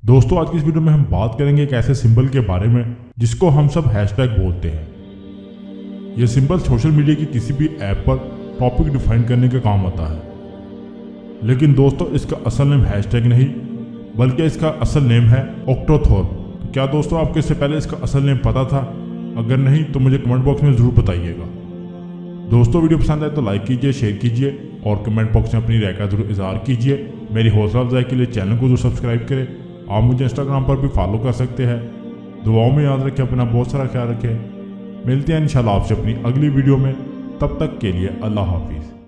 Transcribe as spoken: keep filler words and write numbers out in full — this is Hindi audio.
दोस्तों आज की इस वीडियो में हम बात करेंगे एक ऐसे सिंबल के बारे में जिसको हम सब हैशटैग बोलते हैं। यह सिंबल सोशल मीडिया की किसी भी ऐप पर टॉपिक डिफाइन करने का काम आता है। लेकिन दोस्तों इसका असल नेम हैशटैग नहीं बल्कि इसका असल नेम है ऑक्टोथॉर्प। तो क्या दोस्तों आपको इससे पहले इसका असल नेम पता था? अगर नहीं तो मुझे कमेंट बॉक्स में ज़रूर बताइएगा। दोस्तों वीडियो पसंद आए तो लाइक कीजिए, शेयर कीजिए और कमेंट बॉक्स में अपनी राय का जरूर इजहार कीजिए। मेरी हौसला अफजाई के लिए चैनल को जरूर सब्सक्राइब करें। आप मुझे इंस्टाग्राम पर भी फॉलो कर सकते हैं। दुआओं में याद रखें, अपना बहुत सारा ख्याल रखें। मिलते हैं इंशाल्लाह आपसे अपनी अगली वीडियो में। तब तक के लिए अल्लाह हाफिज़।